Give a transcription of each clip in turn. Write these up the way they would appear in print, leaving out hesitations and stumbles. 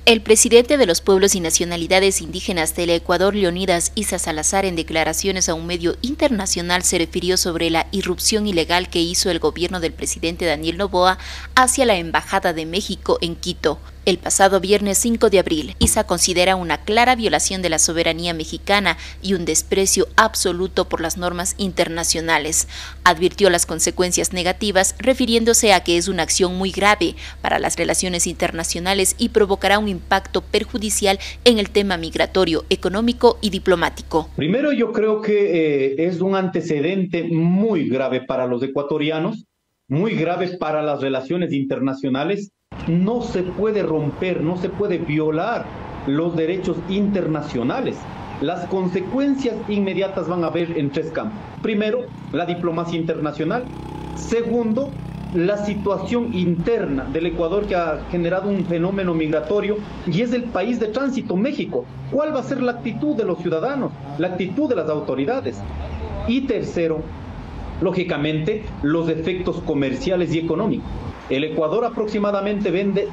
El presidente de los pueblos y nacionalidades indígenas del Ecuador, Leonidas Issa Salazar, en declaraciones a un medio internacional se refirió sobre la irrupción ilegal que hizo el gobierno del presidente Daniel Noboa hacia la Embajada de México en Quito. El pasado viernes 5 de abril, Issa considera una clara violación de la soberanía mexicana y un desprecio absoluto por las normas internacionales. Advirtió las consecuencias negativas, refiriéndose a que es una acción muy grave para las relaciones internacionales y provocará un impacto perjudicial en el tema migratorio, económico y diplomático. Primero, yo creo que es un antecedente muy grave para los ecuatorianos, muy grave para las relaciones internacionales. No se puede romper, no se puede violar los derechos internacionales. Las consecuencias inmediatas van a haber en tres campos. Primero, la diplomacia internacional. Segundo, la situación interna del Ecuador, que ha generado un fenómeno migratorio y es el país de tránsito, México. ¿Cuál va a ser la actitud de los ciudadanos, la actitud de las autoridades? Y tercero, lógicamente, los efectos comerciales y económicos. El Ecuador aproximadamente vende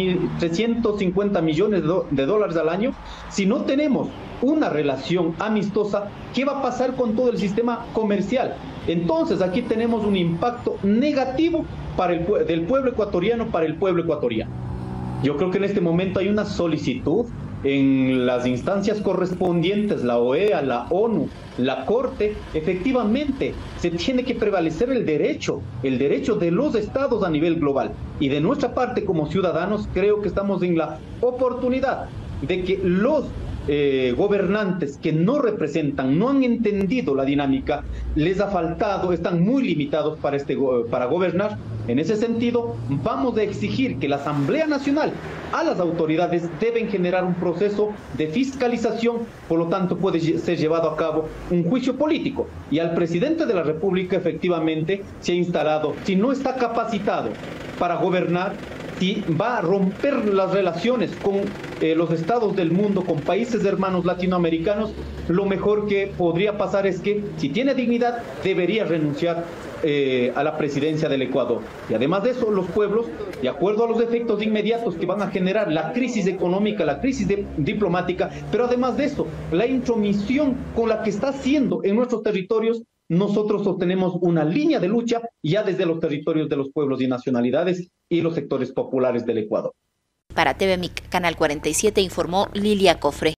350 millones de dólares al año. Si no tenemos una relación amistosa, ¿qué va a pasar con todo el sistema comercial? Entonces aquí tenemos un impacto negativo del pueblo ecuatoriano para el pueblo ecuatoriano. Yo creo que en este momento hay una solicitud en las instancias correspondientes, la OEA, la ONU, la Corte. Efectivamente se tiene que prevalecer el derecho de los estados a nivel global. Y de nuestra parte como ciudadanos creo que estamos en la oportunidad de que los gobernantes que no representan, no han entendido la dinámica, les ha faltado, están muy limitados para gobernar. En ese sentido, vamos a exigir que la Asamblea Nacional, a las autoridades, deben generar un proceso de fiscalización, por lo tanto puede ser llevado a cabo un juicio político. Y al presidente de la República efectivamente se ha instalado, si no está capacitado para gobernar, si va a romper las relaciones con los estados del mundo, con países hermanos latinoamericanos, lo mejor que podría pasar es que, si tiene dignidad, debería renunciar a la presidencia del Ecuador. Y además de eso, los pueblos, de acuerdo a los efectos inmediatos que van a generar la crisis económica, la crisis diplomática, pero además de eso, la intromisión con la que está haciendo en nuestros territorios, nosotros sostenemos una línea de lucha ya desde los territorios de los pueblos y nacionalidades y los sectores populares del Ecuador. Para TVMIC, Canal 47, informó Lilia Cofre.